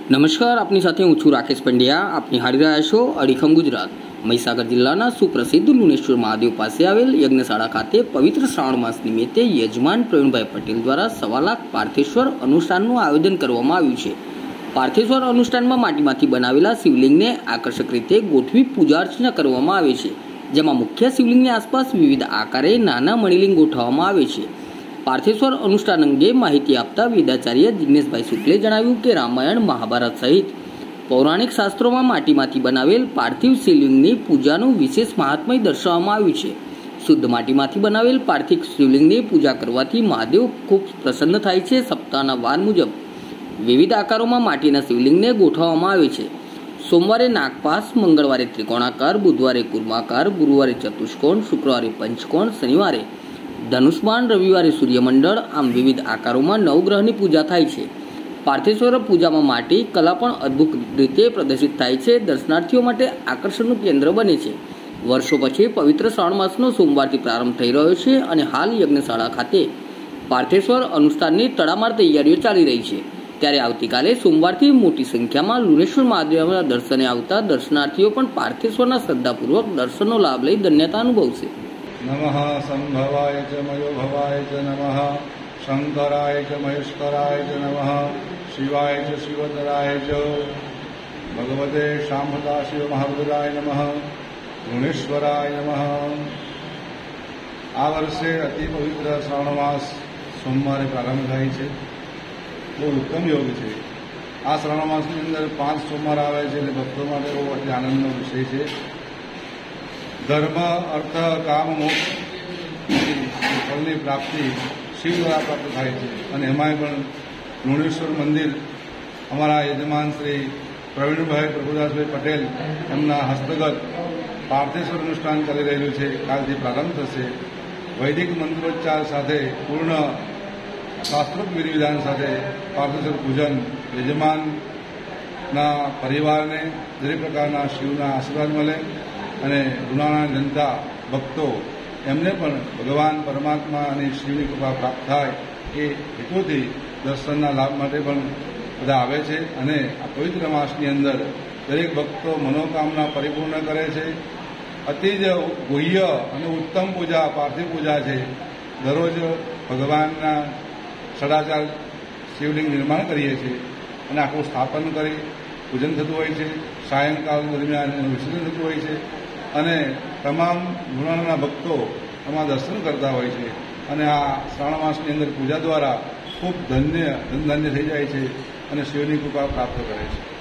નમસ્કાર, આપની સાથે હું છું રાકેશ પંડ્યા. આપ નિહાળી રહ્યા છો અડીખમ ગુજરાત. મહીસાગર જિલ્લાના સુપ્રસિદ્ધ લુણેશ્વર મહાદેવ પાસે આવેલ યજ્ઞશાળા ખાતે પવિત્ર શ્રાવણ માસ નિમિત્તે યજમાન પ્રવીણભાઈ પટેલ દ્વારા 1.25 લાખ પાર્થેશ્વર અનુષ્ઠાનનું આયોજન કરવામાં આવ્યું છે. પાર્થેશ્વર અનુષ્ઠાનમાં માટીમાંથી બનાવેલા શિવલિંગને આકર્ષક રીતે ગોઠવી પૂજા અર્ચના કરવામાં આવે છે, જેમાં મુખ્ય શિવલિંગની આસપાસ વિવિધ આકારે નાના મણિલિંગ ગોઠવવામાં આવે છે. પાર્થેશ્વર અનુષ્ઠાન અંગે માહિતી આપતા વેદાચાર્ય જિગ્નેશભાઈ શુક્લે જણાવ્યું કે રામાયણ, મહાભારત સહિત પૌરાણિક શાસ્ત્રોમાં માટીમાંથી બનાવેલ પાર્થિવ શિવલિંગની પૂજાનું વિશેષ મહાત્મય દર્શાવવામાં આવ્યું છે. શુદ્ધ માટીમાંથી બનાવેલ પાર્થિવ શિવલિંગની પૂજા કરવાથી મહાદેવ ખૂબ પ્રસન્ન થાય છે. સપ્તાહના વાર મુજબ વિવિધ આકારોમાં માટીના શિવલિંગને ગોઠવવામાં આવે છે. સોમવારે નાગપાસ, મંગળવારે ત્રિકોણાકાર, બુધવારે કુર્માકાર, ગુરુવારે ચતુષ્કોણ, શુક્રવારે પંચકોણ, શનિવારે ધનુષ્બાણ, રવિવારે સૂર્યમંડળ, આમ વિવિધ આકારોમાં નવગ્રહની પૂજા થાય છે. પાર્થેશ્વર પૂજામાં માટી કલા પણ અદ્ભુત રીતે પ્રદર્શિત થાય છે. દર્શનાર્થીઓ માટે આકર્ષણનું કેન્દ્ર બને છે. વર્ષો પછી પવિત્ર શ્રાવણ માસનો સોમવારથી પ્રારંભ થઈ રહ્યો છે અને હાલ યજ્ઞશાળા ખાતે પાર્થેશ્વર અનુષ્ઠાનની તડામાર તૈયારીઓ ચાલી રહી છે. ત્યારે આવતીકાલે સોમવારથી મોટી સંખ્યામાં લુણેશ્વર મહાદેવના દર્શને આવતા દર્શનાર્થીઓ પણ પાર્થેશ્વરના શ્રદ્ધાપૂર્વક દર્શનનો લાભ લઈ ધન્યતા અનુભવશે. नमः संभवाय च मयोभवाय च नमः शंकराय च महेश्वराय च नमः शिवाय च शिवधराय च भगवते शाम्भदा शिव महारुद्राय नमः गुणेश्वराय नमः। આ વર્ષે અતિ પવિત્ર શ્રાવણ માસ સોમવારે પ્રારંભ થાય છે. બહુ ઉત્તમ યોગ છે. આ શ્રાવણ માસની અંદર 5 સોમવાર આવે છે એટલે ભક્તો માટે બહુ અતિ આનંદનો વિષય છે. ધર્મ, અર્થ, કામ, મોક્ષ ફળની પ્રાપ્તિ શિવ દ્વારા પ્રાપ્ત થાય છે. અને એમાંય પણ લુણેશ્વર મંદિર અમારા યજમાન શ્રી પ્રવીણભાઈ પ્રભુદાસભાઈ પટેલ એમના હસ્તગત પાર્થેશ્વર અનુષ્ઠાન ચાલી રહેલું છે. કાલથી પ્રારંભ થશે. વૈદિક મંત્રોચ્ચાર સાથે પૂર્ણ શાસ્ત્રોક્ત વિધિવિધાન સાથે પાર્થેશ્વર પૂજન યજમાનના પરિવારને દરેક પ્રકારના શિવના આશીર્વાદ મળે અને લુણાના જનતા ભક્તો એમને પણ ભગવાન પરમાત્મા અને શિવની કૃપા પ્રાપ્ત થાય એ હેતુથી દર્શનના લાભ માટે પણ બધા આવે છે. અને આ પવિત્ર માસની અંદર દરેક ભક્તો મનોકામના પરિપૂર્ણ કરે છે. અતિ જ ગુહ્ય અને ઉત્તમ પૂજા પાર્થિવ પૂજા છે. દરરોજ ભગવાનના 4.5 શિવલિંગ નિર્માણ કરીએ છીએ અને આખું સ્થાપન કરી પૂજન થતું હોય છે. સાયંકાળ દરમિયાન એનું વિસર્જન થતું હોય છે અને તમામ લુણાના ભક્તો એમાં દર્શન કરતા હોય છે. અને આ શ્રાવણ માસની અંદર પૂજા દ્વારા ખૂબ ધન્ય થઈ જાય છે અને શિવની કૃપા પ્રાપ્ત કરે છે.